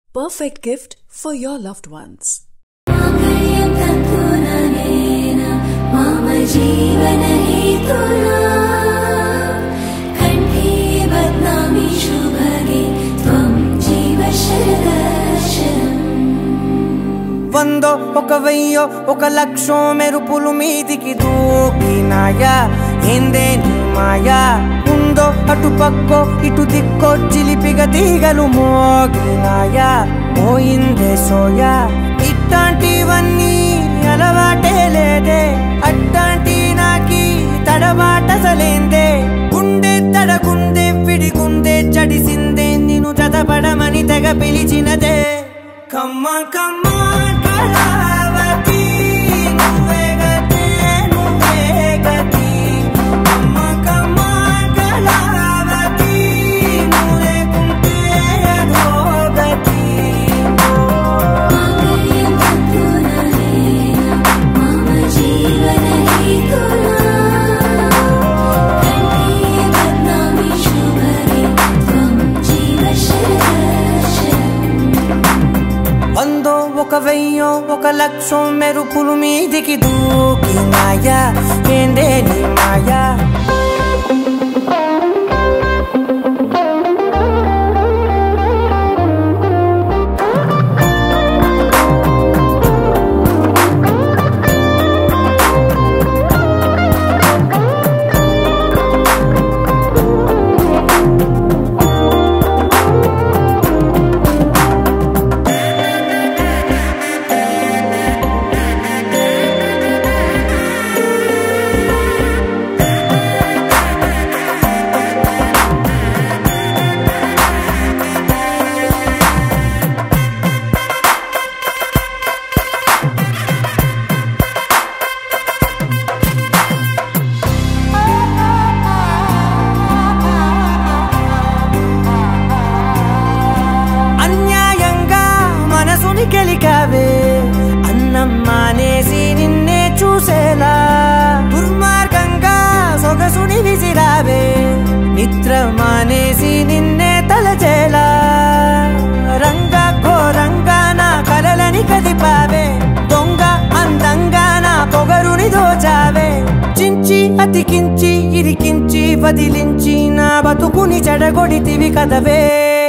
perfect gift for your loved ones. వందో ఒక వెయ్యో ఒక లక్షో మెరుపులు మీదికి దూకినాయా ఏందే నీ మాయా ఉందో అటు పక్కో ఇటు దిక్కో చిలిపిగ తీగలు మోగినాయా పోయిందే సోయా ఇట్లాంటివన్నీ అలవాటే లేదే అట్లాంటి నాకి తడబాటసలేందే గుండె తడగుందే విడిగుందే చడిసిందే నిన్ను చదపడమని తెగ పిలిచినదే కమ్మ కమ్మ కళావతి నువ్వే గతే నువ్వే గతి కమ్మ కమ్మ కళావతి నువ్వే కుంటే అధోగతి మమ జీవన హేతునా కంఠే బద్నామి శుభగే త్వం జీవ వందో ఒక వెయ్యో ఒక లక్షో మెరుపులు మీదికి దూకినాయా ఏందే నీ మాయా గెలికావే అన్నం మానేసి నిన్నే చూసేలా దుర్మార్గంగా సొగసుని విసిరావే నిద్ర మానేసి నిన్నే తలచేలా రంగా ఘోరంగా నా కలలని కదిపావే దొంగ అందంగా నా పొగరుని దోచావే చించి అతికించి ఇరికించి వదిలించి నా బతుకుని చెడగొడితివి కదవే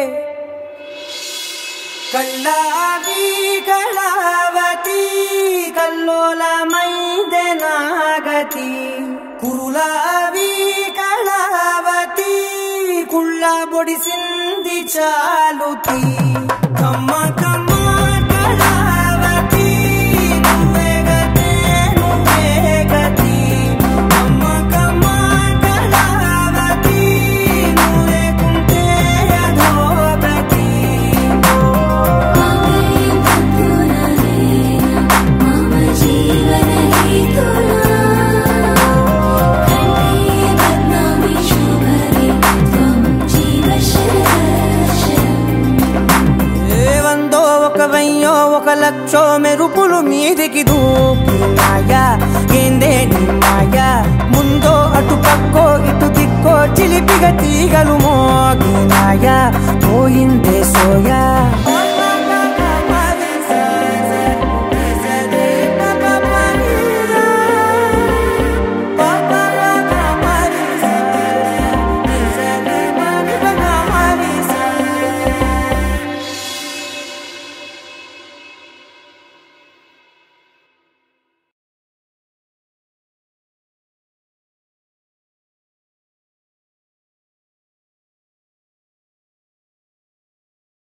కళ్ళావి కళావతి కల్లోలమైందే నాగతి కురులావి కళావతి కుళ్ళ బొడిసింది చాలుతి కమ్మ కమ్మ కళావతి నువ్వే గతే నువ్వే గతి కమ్మ కమ్మ కళావతి నువ్వే కుంటే అధోగతి ఒక లక్షో మెరుపులు మీదికి దూకినాయా ఏందే నీ మాయా ముందో అటు పక్కో ఇటు దిక్కో చిలిపిగ తీగలు మోగినాయా పోయిందే సోయా